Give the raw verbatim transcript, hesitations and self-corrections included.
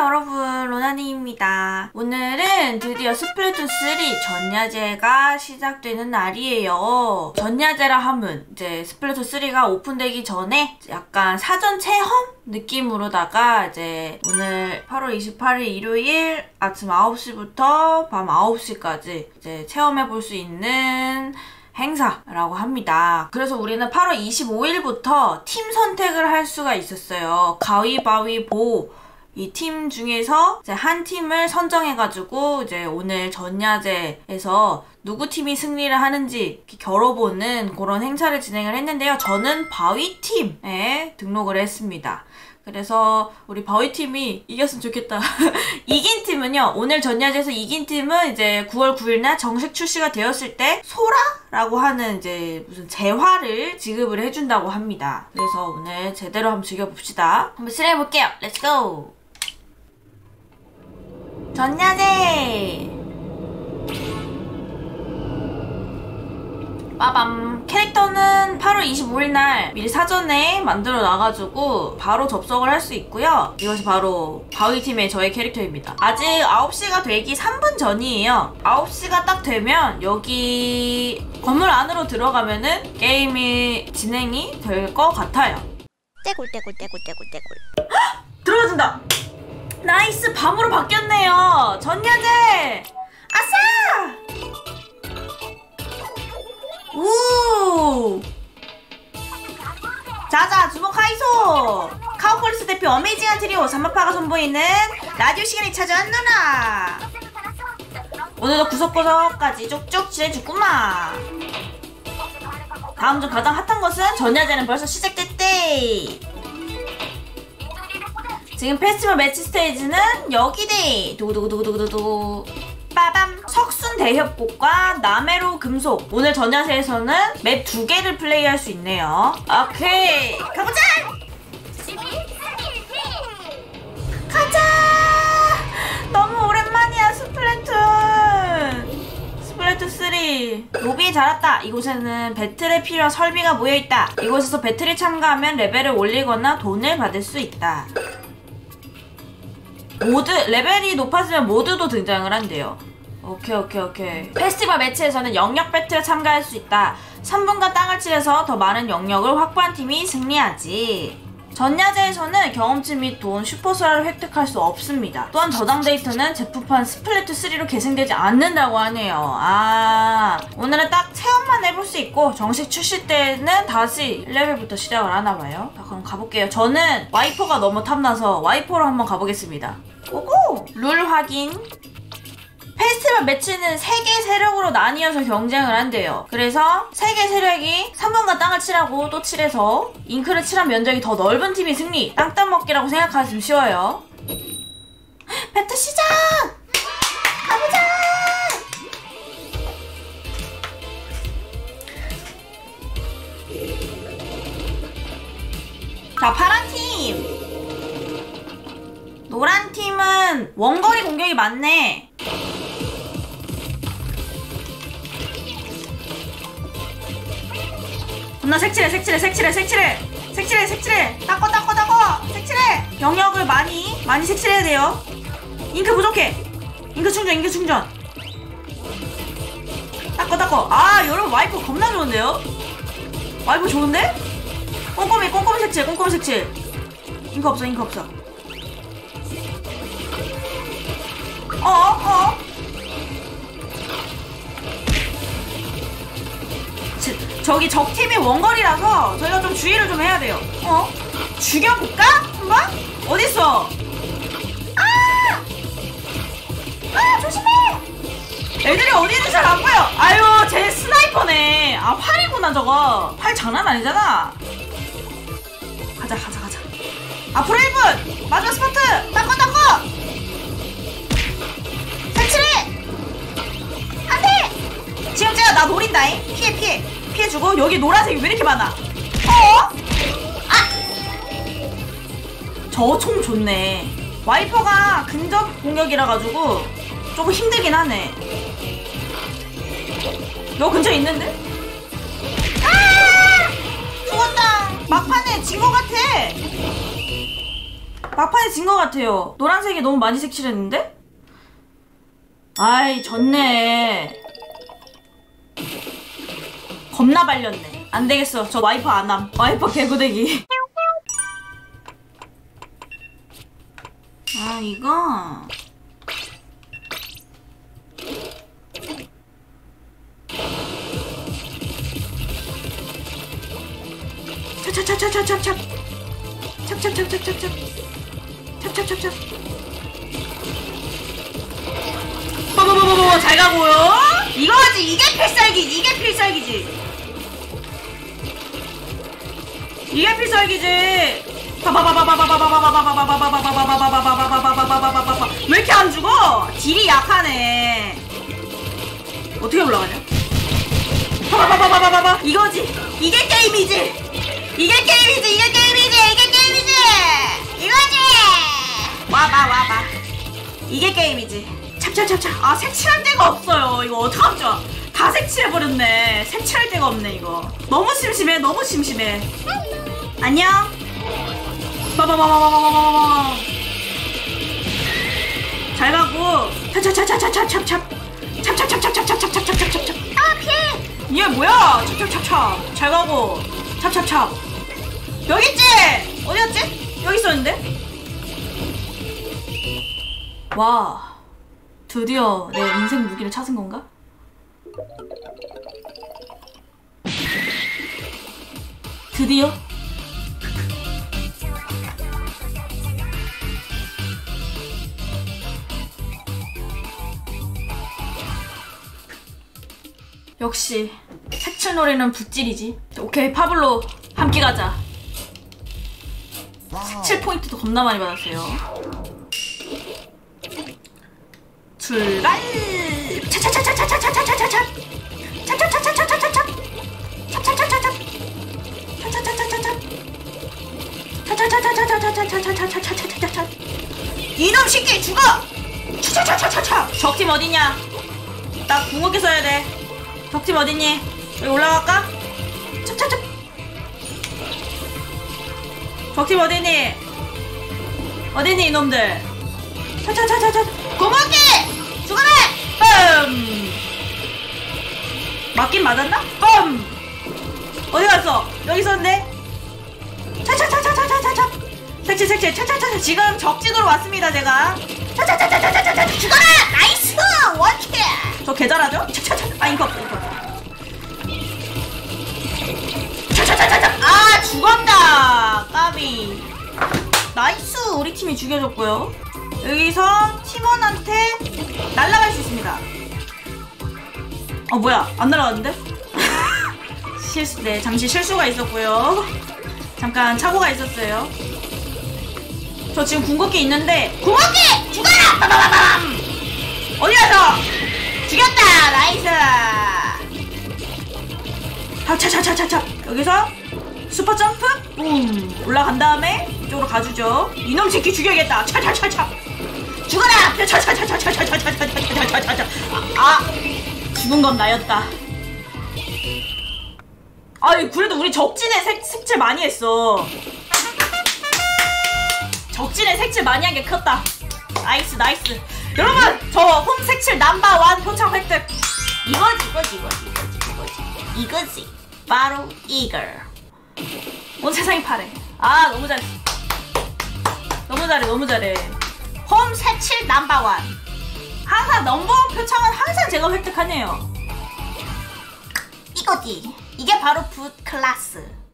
여러분, 로나니입니다. 오늘은 드디어 스플래툰 쓰리 전야제가 시작되는 날이에요. 전야제라 하면 이제 스플래툰 쓰리가 오픈되기 전에 약간 사전 체험 느낌으로다가 이제 오늘 팔월 이십팔일 일요일 아침 아홉 시부터 밤 아홉 시까지 이제 체험해볼 수 있는 행사라고 합니다. 그래서 우리는 팔월 이십오일부터 팀 선택을 할 수가 있었어요. 가위바위보 이 팀 중에서 이제 한 팀을 선정해가지고 이제 오늘 전야제에서 누구 팀이 승리를 하는지 겨뤄보는 그런 행사를 진행을 했는데요. 저는 바위팀에 등록을 했습니다. 그래서 우리 바위팀이 이겼으면 좋겠다. 이긴 팀은요, 오늘 전야제에서 이긴 팀은 이제 구월 구일날 정식 출시가 되었을 때 소라라고 하는 이제 무슨 재화를 지급을 해준다고 합니다. 그래서 오늘 제대로 한번 즐겨봅시다. 한번 실행해볼게요. 렛츠고! 전야제! 빠밤! 캐릭터는 팔월 이십오일날 미리 사전에 만들어 놔가지고 바로 접속을 할 수 있고요. 이것이 바로 바위팀의 저의 캐릭터입니다. 아직 아홉 시가 되기 삼 분 전이에요. 아홉 시가 딱 되면 여기 건물 안으로 들어가면은 게임이 진행이 될 것 같아요. 떼굴 떼굴 떼굴 떼굴 떼굴. 들어가준다! 나이스! 밤으로 바뀌었네요! 전야제! 아싸! 우! 자자, 주목하이소! 카우폴리스 대표 어메이징한 트리오 삼마파가 선보이는 라디오 시간이 찾아왔노라! 오늘도 구석구석까지 쪽쪽 칠해주구마! 다음 중 가장 핫한 것은 전야제는 벌써 시작됐대! 지금 페스티벌 매치 스테이지는 여기대! 두구두구두구두구두구 빠밤! 석순 대협곡과 나메로 금속. 오늘 전야제에서는 맵 두 개를 플레이할 수 있네요. 오케이! 가보자! 가자! 너무 오랜만이야, 스플래툰! 스플래툰 쓰리. 로비에 잘 왔다. 이곳에는 배틀에 필요한 설비가 모여있다. 이곳에서 배틀에 참가하면 레벨을 올리거나 돈을 받을 수 있다. 모드, 레벨이 높아지면 모드도 등장을 한대요. 오케이 오케이 오케이. 페스티벌 매치에서는 영역 배틀에 참가할 수 있다. 삼 분간 땅을 칠해서 더 많은 영역을 확보한 팀이 승리하지. 전야제에서는 경험치 및 돈, 슈퍼스라를 획득할 수 없습니다. 또한 저장 데이터는 제품판 스플래툰 쓰리로 계승되지 않는다고 하네요. 아, 오늘은 딱 체험만 해볼 수 있고 정식 출시 때는 다시 일 레벨부터 시작을 하나봐요. 자, 그럼 가볼게요. 저는 와이퍼가 너무 탐나서 와이퍼로 한번 가보겠습니다. 고고! 룰 확인. 페스티벌 매치는 세 개 세력으로 나뉘어서 경쟁을 한대요. 그래서 세 개 세력이 삼 분간 땅을 칠하고 또 칠해서 잉크를 칠한 면적이 더 넓은 팀이 승리! 땅땅 먹기라고 생각하시면 쉬워요. 배틀 시작! 가보자! 자, 파란팀! 노란팀은 원거리 공격이 많네. 존나 색칠해 색칠해 색칠해 색칠해 색칠해 색칠해 닦어 닦어 닦어 색칠해. 영역을 많이 많이 색칠해야 돼요. 잉크 부족해. 잉크 충전 잉크 충전. 닦어 닦어. 아, 여러분 와이퍼 겁나 좋은데요? 와이퍼 좋은데? 꼼꼼히 꼼꼼히 색칠 꼼꼼히 색칠. 잉크 없어 잉크 없어. 어어 어? 저기 적팀이 원거리라서 저희가 좀 주의를 좀 해야 돼요. 어? 죽여볼까? 한번? 어딨어? 아! 아, 조심해! 애들이 어디 있는지 잘 안 보여. 아유, 쟤 스나이퍼네. 아, 활이구나 저거. 활 장난 아니잖아. 가자 가자 가자. 앞으로 일 분! 마지막 스포트! 닦어 닦어! 색칠해! 안돼! 지금 쟤가 나 노린다잉. 피해 피해 피해주고. 여기 노란색이 왜 이렇게 많아? 어? 아! 저 총 좋네. 와이퍼가 근접 공격이라 가지고 조금 힘들긴 하네. 너 근처에 있는데? 아! 죽었다. 막판에 진 것 같아. 막판에 진 것 같아요. 노란색이 너무 많이 색칠했는데? 아이 졌네. 겁나 발렸네. 안되겠어. 저 와이퍼 안함. 와이퍼 개구대기. 아 이거 찹찹찹찹찹찹찹 찹찹찹찹찹찹 찹찹찹찹찹 뽀뽀뽀뽀뽀 잘 가고요. 이거지. 이게 필살기지. 이게 필살기지. 이게 필살기지. 왜 이렇게 안 죽어? 딜이 약하네. 어떻게 올라가냐? 이거지. 이게 게임이지. 이게 게임이지. 이게 게임이지. 이게 게임이지. 이거지. 와봐 와봐. 이게 게임이지. 찹찹찹찹. 아 색칠할 데가 없어요. 이거 어떡하죠? 다 색칠해버렸네. 색칠할 데가 없네 이거. 너무 심심해. 너무 심심해. 안녕. 빠바바바바바바바바. 잘 가고. 찹찹찹찹찹찹찹찹. 찹찹찹찹찹찹찹찹찹찹찹. 아 피해. 얘 뭐야? 찹찹찹찹. 잘 가고. 찹찹찹. 여기 있지? 어디 갔지? 여기 있었는데? 와. 드디어 내 인생 무기를 찾은 건가? 드디어? 역시 색칠놀이는 붓질이지. 오케이 파블로 함께 가자. 색칠 포인트도 겁나 많이 받았어요. 출발! 차차차차차차차차차차! 차차차차차차차차! 차차차차차! 차차차차차차! 차차차차차차차차차차차차차차차! 이놈 새끼 죽어! 차차차차차차! 적팀 어디냐? 나 궁극기 써야 돼. 적팀 어딨니? 여기 올라갈까? 차차차! 적팀 어딨니? 어딨니 이놈들? 차차차차차! 궁극기! 죽어라! 빰! 맞긴 맞았나? 빰! 어디 갔어? 여기 있었는데? 차차차차차차차! 색칠 색칠 차차차차! 지금 적진으로 왔습니다 제가. 차차차차차차차! 죽어라! 나이스! 원킬! 저 개잘하죠? 차차차! 아 이거 이거 차차차차차! 아 죽었다! 까비. 나이스! 우리 팀이 죽여줬고요. 여기서 팀원한테 날아갈 수 있습니다. 어 뭐야 안 날아갔는데? 실수. 네 잠시 실수가 있었고요. 잠깐 착오가 있었어요. 저 지금 궁극기 있는데. 궁극기! 죽어라! 빠바바밤! 어디 가서? 죽였다! 나이스! 차차차차차. 여기서 슈퍼 점프 붐 올라간 다음에 이쪽으로 가주죠. 이놈 새끼 죽여야겠다. 차차차차. 죽어라! 차차차차차차차차차차차차차차. 아, 죽은 건 나였다. 아이 그래도 우리 적진에 색, 색칠 많이 했어. 적진에 색칠 많이 한 게 컸다. 나이스 나이스. 여러분 저 홈 색칠 넘버원 표창 획득. 이거지 이거지 이거지 이거지 이거지 이거지 바로 이걸. 온 세상이 파래. 아 너무 잘해. 너무 잘해 너무 잘해. 홈 색칠 넘버원. 항상 넘버원 표창은 항상 제가 획득하네요. 이거지. 이게 바로 붓 클래스.